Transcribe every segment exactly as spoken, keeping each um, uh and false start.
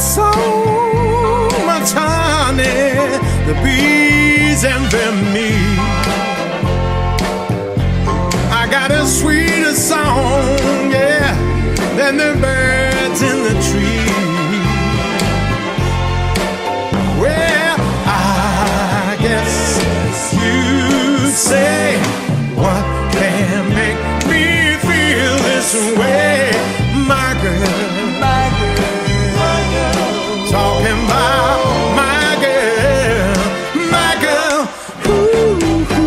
so much honey, the bees envy me. I got a sweeter song, yeah, than the birds in the tree. Well, I guess you'd say, what can make me feel this way, my girl? My girl, my girl, talking about my girl, my girl. Ooh,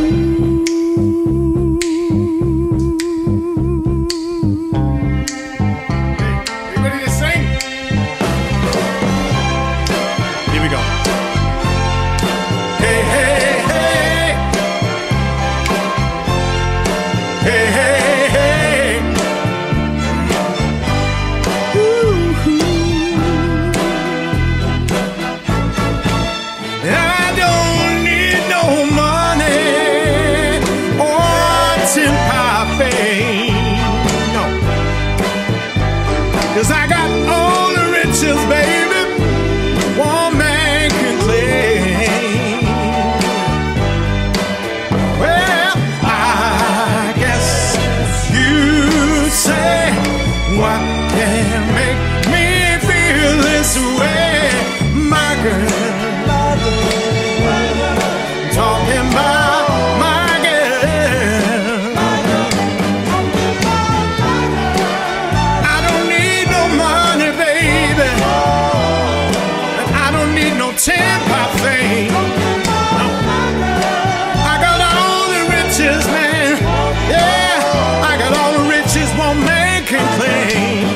hey, you ready to sing? Here we go. Hey, hey, hey, hey, hey, hey. Ooh. I don't need no money or tin pie fame, no, 'cause I got all the riches, baby, one man can claim. Well, I guess you'd say, what can make me feel this way, my girl? Talking about my girl. I don't need no money, baby, and I don't need no tin pie fame. No. I got all the riches, man. Yeah, I got all the riches one man can claim.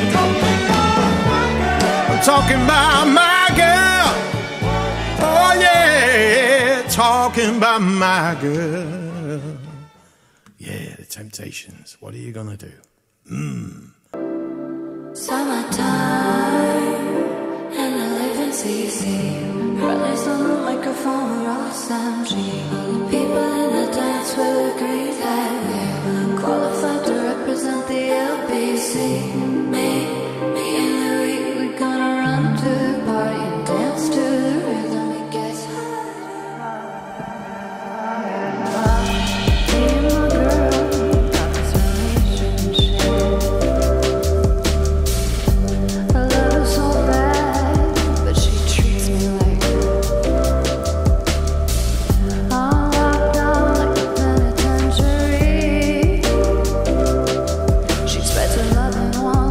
I'm talking about my girl. Oh yeah, talking about my girl. Yeah, the Temptations. What are you gonna do? Mmm. Summertime, and I live in C C. Rallies on the microphone, Ross M G. All the people in the dance will agree that we're qualified to represent the L B C. Me, me and Louis, we gonna run to the party and dance to the rhythm it gets. Me and my girl got this relationship. I love her so bad, but she treats me like I'm locked down like a penitentiary. She spreads her love and wants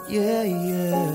yeah, yeah.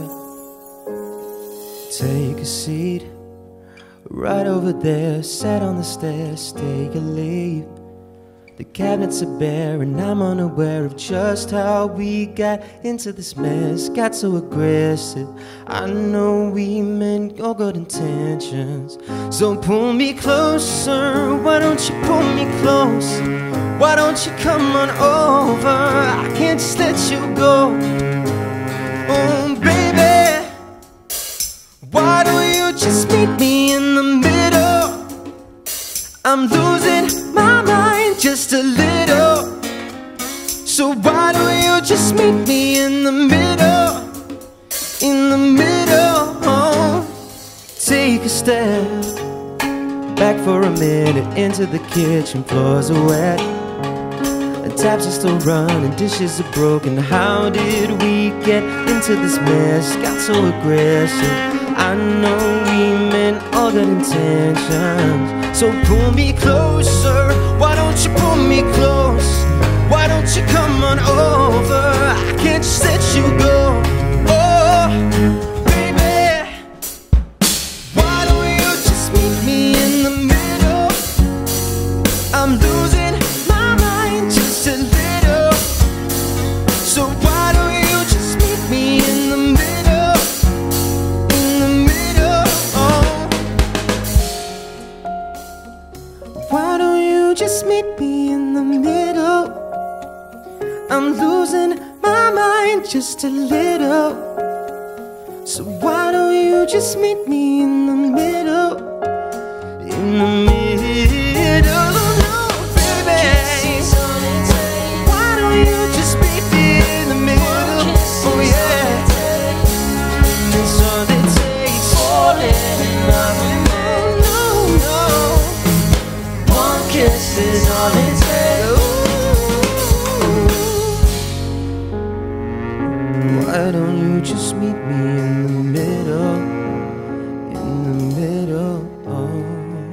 Take a seat right over there, sat on the stairs, take a leave. The cabinets are bare and I'm unaware of just how we got into this mess. Got so aggressive, I know we meant all good intentions. So pull me closer, why don't you pull me close? Why don't you come on over? I can't just let you go. Oh baby, why don't you just meet me in the middle? I'm losing my mind just a little. So why don't you just meet me in the middle? In the middle, oh. Take a step back for a minute into the kitchen. Floors are wet, the taps are still running, dishes are broken. How did we get into this mess? Got so aggressive, I know we meant all good intentions. So pull me closer, why don't you pull me close? Why don't you come on over? I can't just let you go. Oh, baby, why don't you just meet me in the middle? I'm losing my mind just a little. So why don't you just meet me in the middle? In the middle, oh. Why don't you just meet me in the middle? I'm losing my mind just a little. So why don't you just meet me in the middle? In the middle, no, baby. Why don't you just meet me in the middle? Oh yeah, it's all it takes. Falling in love with me. No, no, one kiss is all it takes. Why don't you just meet me in the middle? In the middle, oh.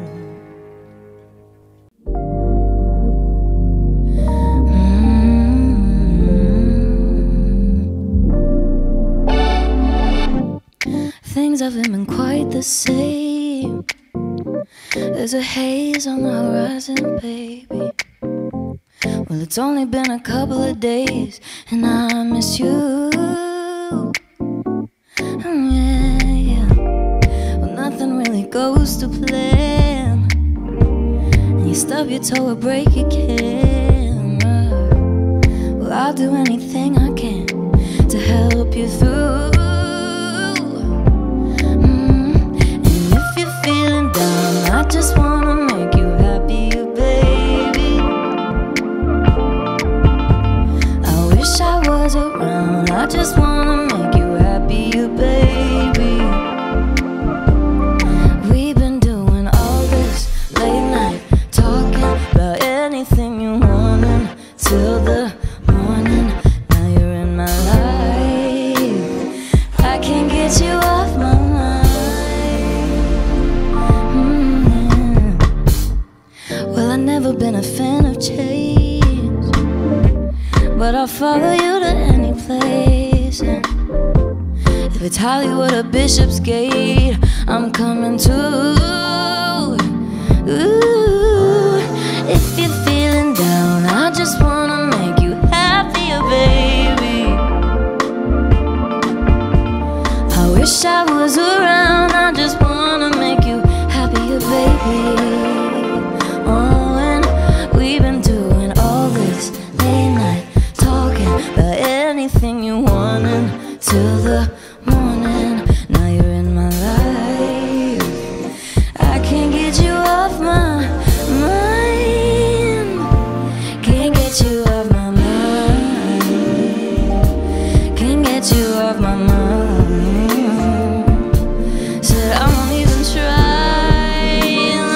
Things haven't been quite the same. There's a haze on the horizon, baby. Well, it's only been a couple of days, and I miss you. Oh, yeah, yeah. Well, nothing really goes to plan, and you stub your toe or break your camera. Well, I'll do anything I can to help you through. Mm. And if you're feeling down, I just wanna make you happier, baby. I wish I was around, I just wanna make you happier, baby. We've been doing all this late night, talking about anything you wanted till the morning. Now you're in my life, I can't get you off my mind. Mm-hmm. Well, I've never been a fan of change, but I'll follow you to any place. And if it's Hollywood or Bishopsgate, I'm coming too. Ooh, if you're feeling down, I just wanna make you happier, baby. I wish I was around, I just wanna make you happier, baby. Oh, and we've been doing all this late night, talking about anything you wanted till the morning. Now you're in my life, I can't get you off my mind. Can't get you off my mind. Can't get you off my mind. Said I won't even try,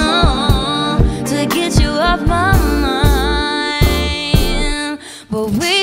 no, to get you off my mind. But we